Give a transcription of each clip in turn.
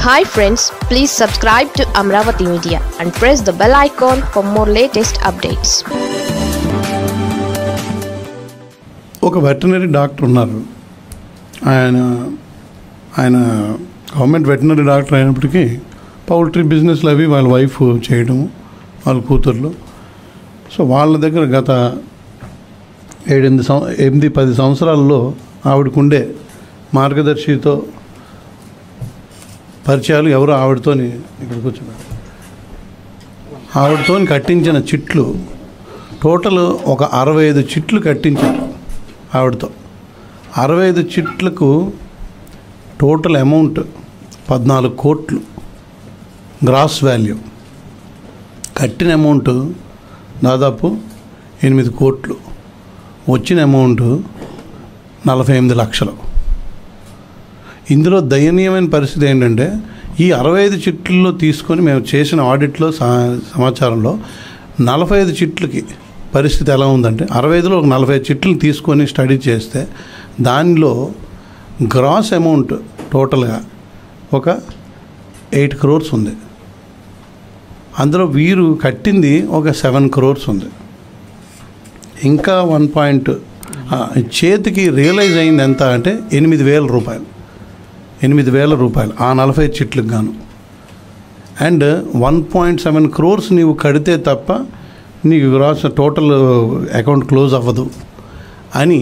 Hi friends, please subscribe to Amaravathi Media and press the bell icon for more latest updates. ఒక veterinary doctor ఉన్నారు. ఆయన government veterinary doctor అయినప్పటికీ poultry బిజినెస్లు అవి వాళ్ళ wife చేయడం, వాళ్ళ కూతుర్లు. సో వాళ్ళ దగ్గర గత 8-10 సంవత్సరాల్లో ఆవిడకుండే మార్గదర్శితో పరిచయాలు. ఎవరో ఆవిడతోని ఇక్కడికి వచ్చారు, ఆవిడతో కట్టించిన చిట్లు టోటల్ ఒక 65 చిట్లు కట్టించారు ఆవిడతో. 65 చిట్లకు టోటల్ అమౌంట్ 14 కోట్లు గ్రాస్ వాల్యూ. కట్టిన అమౌంట్ దాదాపు 8 కోట్లు, వచ్చిన అమౌంట్ 48 లక్షలు. ఇందులో దయనీయమైన పరిస్థితి ఏంటంటే ఈ 65 చిట్లలో తీసుకొని మేము చేసిన ఆడిట్లో సమాచారంలో 45 చిట్లకి పరిస్థితి ఎలా ఉందంటే 65లో ఒక 45 చిట్లు తీసుకొని స్టడీ చేస్తే దానిలో గ్రాస్ అమౌంట్ టోటల్గా ఒక 8 crores ఉంది. అందులో వీరు కట్టింది ఒక 7 crores ఉంది. ఇంకా 1 చేతికి రియలైజ్ అయింది ఎంత అంటే 8,000 రూపాయలు. 8,000 రూపాయలు ఆ 45 చిట్లకు గాను. అండ్ 1.7 crores నీవు కడితే తప్ప నీకు గ్రాస్ టోటల్ అకౌంట్ క్లోజ్ అవ్వదు అని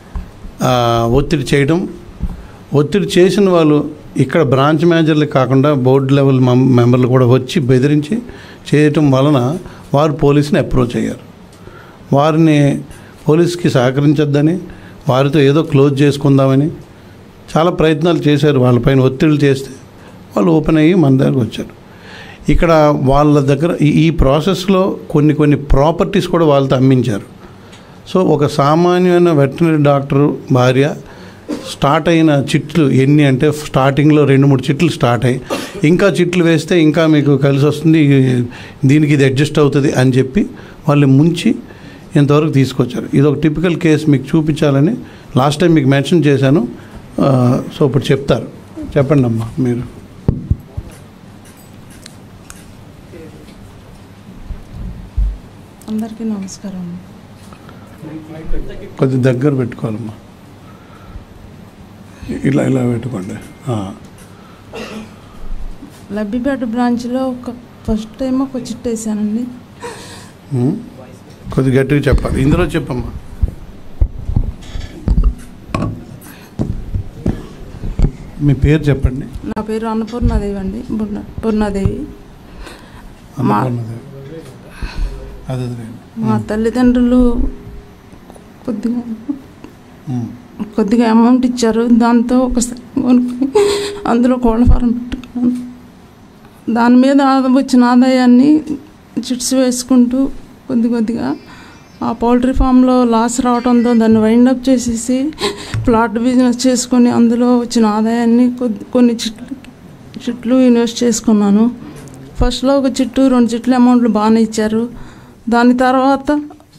ఒత్తిడి చేయడం. ఒత్తిడి చేసిన వాళ్ళు ఇక్కడ బ్రాంచ్ మేనేజర్లు కాకుండా బోర్డు లెవెల్ మెంబర్లు కూడా వచ్చి బెదిరించి చేయటం వలన వారు పోలీసుని అప్రోచ్ అయ్యారు. వారిని పోలీస్కి సహకరించొద్దని, వారితో ఏదో క్లోజ్ చేసుకుందామని చాలా ప్రయత్నాలు చేశారు. వాళ్ళపైన ఒత్తిడి చేస్తే వాళ్ళు ఓపెన్ అయ్యి మన దగ్గరకు వచ్చారు. ఇక్కడ వాళ్ళ దగ్గర ఈ ప్రాసెస్లో కొన్ని ప్రాపర్టీస్ కూడా వాళ్ళతో అమ్మించారు. సో ఒక సామాన్యమైన వెటర్నరీ డాక్టర్ భార్య స్టార్ట్ అయిన చిట్లు ఎన్ని అంటే స్టార్టింగ్లో 2-3 చిట్లు స్టార్ట్ అయ్యి ఇంకా చిట్లు వేస్తే ఇంకా మీకు కలిసి వస్తుంది, దీనికి ఇది అడ్జస్ట్ అవుతుంది అని చెప్పి వాళ్ళు ముంచి ఇంతవరకు తీసుకొచ్చారు. ఇది ఒక టిపికల్ కేసు మీకు చూపించాలని లాస్ట్ టైం మీకు మెన్షన్ చేశాను. సో ఇప్పుడు చెప్తారు. చెప్పండి అమ్మా మీరు. అందరికీ నమస్కారం. కొద్ది దగ్గర పెట్టుకోవాలమ్మా, ఇలా పెట్టుకోండి. లబ్బిపేట బ్రాంచ్లో ఫస్ట్ టైం ఒక చిట్ వేసానండి. కొద్ది గట్టిగా చెప్పాలి. ఇందులో చెప్పమ్మా. మీ పేరు చెప్పండి. నా పేరు అన్నపూర్ణాదేవి అండి. పూర్ణాదేవి. మా తల్లిదండ్రులు కొద్దిగా అమౌంట్ ఇచ్చారు. దాంతో ఒకసారి అందులో కోళ్ళ ఫారం పెట్టుకున్నాను. దాని మీద వచ్చిన ఆదాయాన్ని చిట్స్ వేసుకుంటూ కొద్దిగా ఆ పౌల్ట్రీ ఫామ్లో లాస్ రావడంతో దాన్ని వైండప్ చేసేసి ప్లాట్ బిజినెస్ చేసుకొని అందులో వచ్చిన ఆదాయాన్ని కొన్ని చిట్లు ఇన్వెస్ట్ చేసుకున్నాను. ఫస్ట్లో ఒక చిట్టు 2 చిట్ల అమౌంట్లు బాగానే ఇచ్చారు. దాని తర్వాత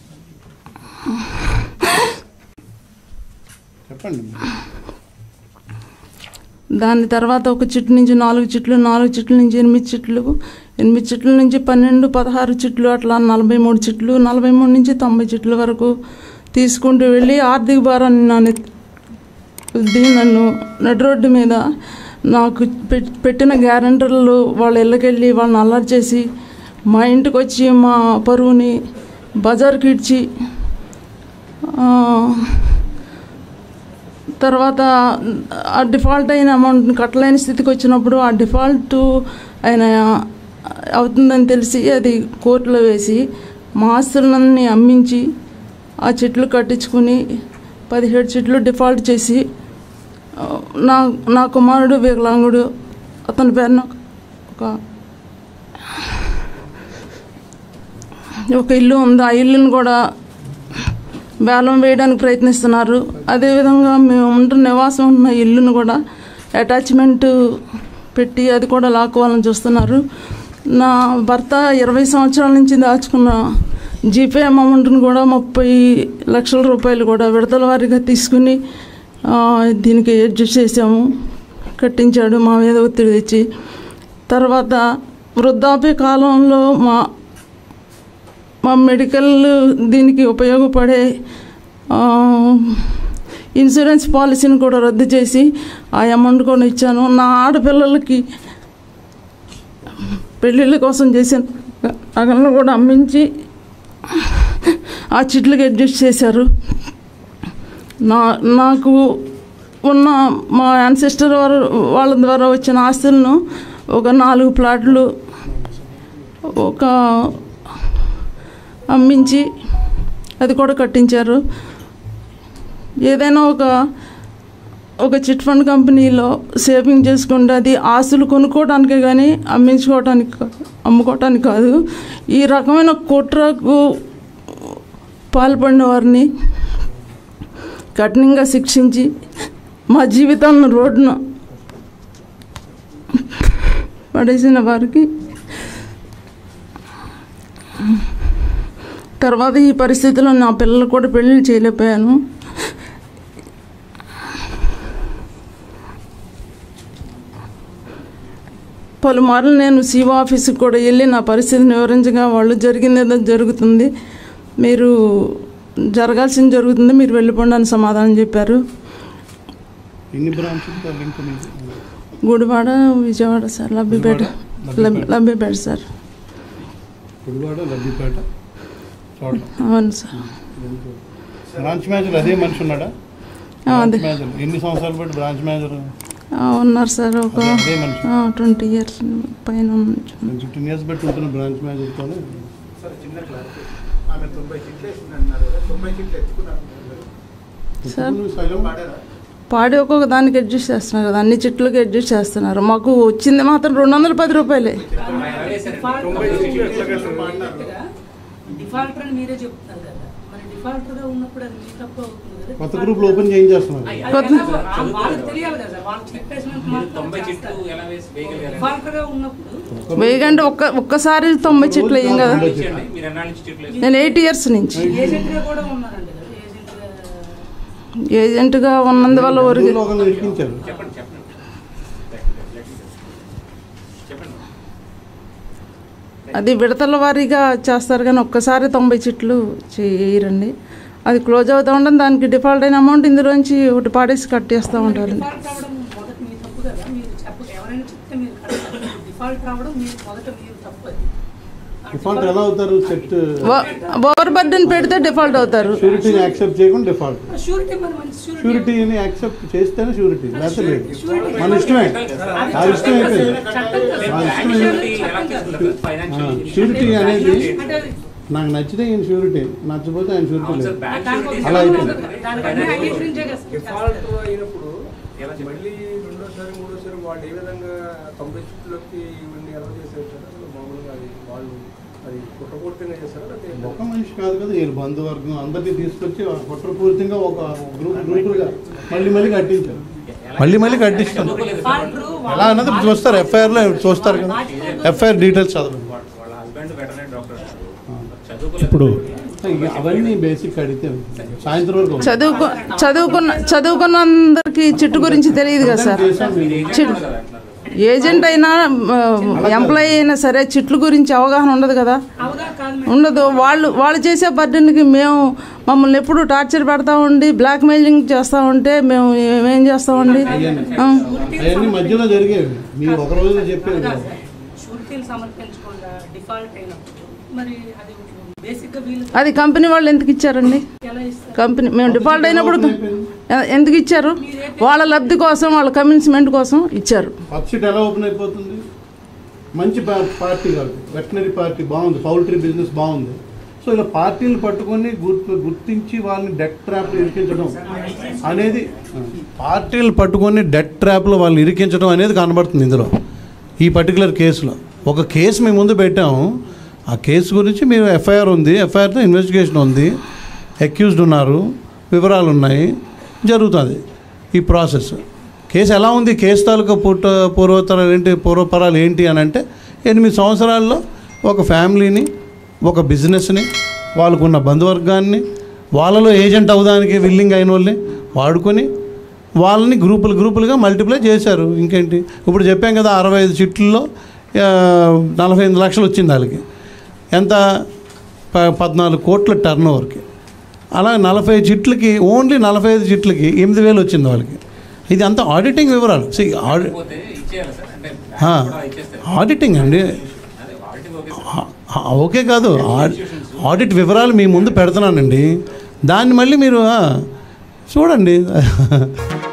ఒక చిట్టు నుంచి 4 చిట్లు, 4 చిట్ల నుంచి 8 చిట్లు, 8 చిట్ల నుంచి 12-16 చిట్లు, అట్లా 43 చిట్లు, 43 నుంచి 90 చిట్ల వరకు తీసుకుంటూ వెళ్ళి ఆర్థిక భారాన్ని నన్ను నడి రోడ్డు మీద నాకు పెట్టిన గ్యారెంటర్లు వాళ్ళ ఇళ్ళకెళ్ళి వాళ్ళని అల్లరి చేసి మా ఇంటికి వచ్చి మా పరువుని బజార్కి ఇచ్చి తర్వాత ఆ డిఫాల్ట్ అయిన అమౌంట్ని కట్టలేని స్థితికి వచ్చినప్పుడు ఆ డిఫాల్ట్ అయిన అవుతుందని తెలిసి అది కోర్టులో వేసి మా ఆస్తులన్నీ అమ్మించి ఆ చెట్లు కట్టించుకుని 17 చెట్లు డిఫాల్ట్ చేసి నా కుమారుడు వికలాంగుడు, అతని పేరున ఒక ఇల్లు ఉంది. ఆ ఇల్లుని కూడా వేలం వేయడానికి ప్రయత్నిస్తున్నారు. అదేవిధంగా మేము నివాసం ఉన్న ఇల్లును కూడా అటాచ్మెంట్ పెట్టి అది కూడా లాక్కోవాలని చూస్తున్నారు. నా భర్త 20 సంవత్సరాల నుంచి దాచుకున్న జీపే అమౌంట్ను కూడా 30 లక్షల రూపాయలు కూడా విడతల వారీగా తీసుకుని దీనికి అడ్జస్ట్ చేసాము. కట్టించాడు మా మీద ఒత్తిడి తెచ్చి. తర్వాత వృద్ధాప్య కాలంలో మా మెడికల్ దీనికి ఉపయోగపడే ఇన్సూరెన్స్ పాలసీని కూడా రద్దు చేసి ఆ అమౌంట్ కూడా ఇచ్చాను. నా ఆడపిల్లలకి పెళ్ళిళ్ళ కోసం చేసిన నగలను కూడా అమ్మించి ఆ చిట్లకి అడ్జస్ట్ చేశారు. నాకు ఉన్న మా యాన్సిస్టర్ వాళ్ళ ద్వారా వచ్చిన ఆస్తులను ఒక 4 ప్లాట్లు ఒక అమ్మించి అది కూడా కట్టించారు. ఏదైనా ఒక చిట్ ఫండ్ కంపెనీలో సేవింగ్ చేసుకుంటే అది ఆస్తులు కొనుక్కోవడానికే కానీ అమ్ముకోవటానికి కాదు. ఈ రకమైన కుట్రకు పాల్పడిన వారిని కఠినంగా శిక్షించి మా జీవితాలను రోడ్డున పడేసిన వారికి తర్వాత ఈ పరిస్థితిలో నా పిల్లలు కూడా పెళ్ళిళ్ళు చేయలేకపోయాను. పలుమార్లు నేను సీఓ ఆఫీస్కి కూడా వెళ్ళి నా పరిస్థితిని వివరించగా వాళ్ళు జరిగిందేదో జరుగుతుంది, మీరు జరగాల్సింది జరుగుతుంది, మీరు వెళ్ళిపోండి అని సమాధానం చెప్పారు. Gudivada, Vijayawada sir, Labbipet sir. అవును సార్. బ్రాంచ్ మేనేజర్ అదే మనిషి ఉన్నాడా? ఎన్ని సంవత్సరాలు బట్టి బ్రాంచ్ మేనేజర్ ఉన్నారు సార్? ఒక 20 years పైన. 15 years బట్టి ఉంటున్న బ్రాంచ్ మేనేజర్తో సార్ పాడి ఒక్కొక్క దానికి అడ్జస్ట్ చేస్తున్నారు కదా, అన్ని చెట్లకి అడ్జస్ట్ చేస్తున్నారు. మాకు వచ్చింది మాత్రం 210 రూపాయలే. కొత్త గ్రూప్ ఓపెన్ చేయించేస్తున్నారు. వేయగంటే ఒక్కసారి 90 చెట్లు వేయం కదా. నేను 8 years నుంచి ఏజెంట్గా ఉన్నందువల్ల అది విడతల వారీగా చేస్తారు కానీ ఒక్కసారి 90 చెట్లు చేయరండి. అది క్లోజ్ అవుతూ ఉండడం, దానికి డిఫాల్ట్ అయిన అమౌంట్ ఇందులోంచి ఒకటి పాడేసి కట్టేస్తూ ఉంటారు. ఓవర్ బర్డెన్ పెడితే డిఫాల్ట్ అవుతారు. షూరిటీని యాక్సెప్ట్ చేయకుండా డిఫాల్ట్. షూరిటీని యాక్సెప్ట్ చేస్తేనే షూరిటీ, లేకపోతే లేదు. మన ఇష్టమే, ఆ ఇష్టం అయిపోయింది. షూరిటీ అనేది నాకు నచ్చితే ఈయన షూరిటీ, నచ్చపోతే ఆయన షూరిటీ లేదు. అలా అయిపోయింది. మళ్ళీ రెండోసారి మూడోసారి వాళ్ళు ఏ విధంగా 90 చెట్లకి ఇవన్నీ ఎలా చేశారు? మామూలుగా వాళ్ళు అది కుట్రపూర్తిగా చేశారు. ఒక మనిషి కాదు కదా, వీళ్ళు బంధువర్గం అందరినీ తీసుకొచ్చి కుట్రపూర్తిగా ఒక గ్రూపులుగా మళ్ళీ కట్టించారు. మళ్ళీ కట్టిస్తాను ఎలా అన్నది చూస్తారు. ఎఫ్ఐఆర్లో చూస్తారు కదా, ఎఫ్ఐఆర్ డీటెయిల్స్ చదవండి. ఇప్పుడు అవన్నీ బేసిక్ అడిగితే సాయంత్రం వరకు చదువుకున్న అందరికి చిట్టు గురించి తెలియదు కదా సార్. ఏజెంట్ అయినా ఎంప్లాయీ అయినా సరే చిట్ల గురించి అవగాహన ఉండదు కదా, ఉండదు. వాళ్ళు చేసే బర్డెన్కి మమ్మల్ని ఎప్పుడు టార్చర్ పెడతా ఉండి బ్లాక్ మెయిలింగ్ చేస్తూ ఉంటే మేము ఏం చేస్తామండి? అవన్నీ మధ్యలో జరిగేవి. మీరు ఒక రోజు చెప్పేది అది కంపెనీ వాళ్ళు ఎందుకు ఇచ్చారండి? కంపెనీ మేము డిఫాల్ట్ అయినప్పుడు ఎందుకు ఇచ్చారు? వాళ్ళ లబ్ధి కోసం, వాళ్ళ కన్విన్స్మెంట్ కోసం ఇచ్చారు. పబ్సిట్ ఎలా ఓపెన్ అయిపోతుంది? మంచి పార్టీ కాదు, వెటనరీ పార్టీ బాగుంది, పౌల్ట్రీ బిజినెస్ బాగుంది. సో ఇలా పార్టీలు పట్టుకొని గుర్తించి వాళ్ళని డెట్ ట్రాప్లో ఇరికించడం అనేది, పార్టీలు పట్టుకొని డెట్ ట్రాప్లో వాళ్ళని ఇరికించడం అనేది కనబడుతుంది ఇందులో. ఈ పర్టికులర్ కేసులో ఒక కేసు మేము ముందు పెట్టాము. ఆ కేసు గురించి మీరు ఎఫ్ఐఆర్ ఉంది, ఎఫ్ఐఆర్తో ఇన్వెస్టిగేషన్ ఉంది, అక్యూజ్డ్ ఉన్నారు, వివరాలు ఉన్నాయి, జరుగుతుంది ఈ ప్రాసెస్. కేసు ఎలా ఉంది? కేసు తాలూకా పూర్వపరాలు ఏంటి అని అంటే 8 సంవత్సరాల్లో ఒక ఫ్యామిలీని, ఒక బిజినెస్ని, వాళ్ళకున్న బంధువర్గాన్ని, వాళ్ళలో ఏజెంట్ అవడానికి విల్లింగ్ అయిన వాళ్ళని వాడుకొని వాళ్ళని గ్రూపులుగా మల్టిప్లై చేశారు. ఇంకేంటి, ఇప్పుడు చెప్పాం కదా 65 చిట్లలో 45 లక్షలు వచ్చింది వాళ్ళకి. ఎంత? 14 కోట్ల టర్న్ ఓవర్కి. అలా 40 చిట్లకి, ఓన్లీ 45 చిట్లకి 8,000 వచ్చింది వాళ్ళకి. ఇది అంతా ఆడిటింగ్ వివరాలు. ఆడిటింగ్ అండి, ఓకే కాదు, ఆడిట్ వివరాలు మీ ముందు పెడుతున్నానండి. దాన్ని మళ్ళీ మీరు చూడండి.